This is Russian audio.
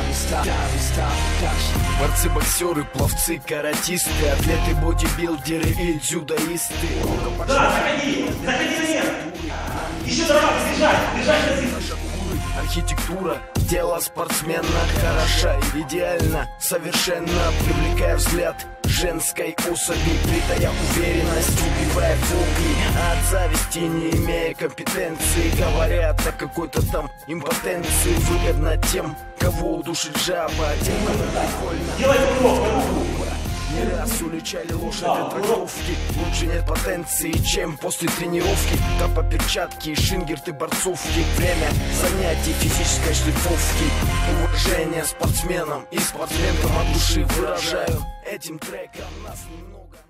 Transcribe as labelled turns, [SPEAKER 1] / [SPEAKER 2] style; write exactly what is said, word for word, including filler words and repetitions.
[SPEAKER 1] Борцы, боксеры, пловцы, каратисты, атлеты, бодибилдеры и дзюдоисты.
[SPEAKER 2] Да, заходи, заходи наверх. Еще дрова, держать, держать на.
[SPEAKER 1] Архитектура, дело спортсмена хороша и идеально, совершенно привлекая взгляд женской особи, придая уверенность, убивая фобии, от зависти не имея компетенции, говорят о какой-то там импотенции, выгодно тем, кого удушит жаба, тем, кому прикольно.
[SPEAKER 2] Делай круг, круг.
[SPEAKER 1] Не раз уличали лошади тренировки. Лучше нет потенции, чем после тренировки. Тапа, перчатки, шингерты, борцовки. Время занятий физической шлифовки. Уважение спортсменам и спортсменкам от души выражаю. Этим треком нас немного.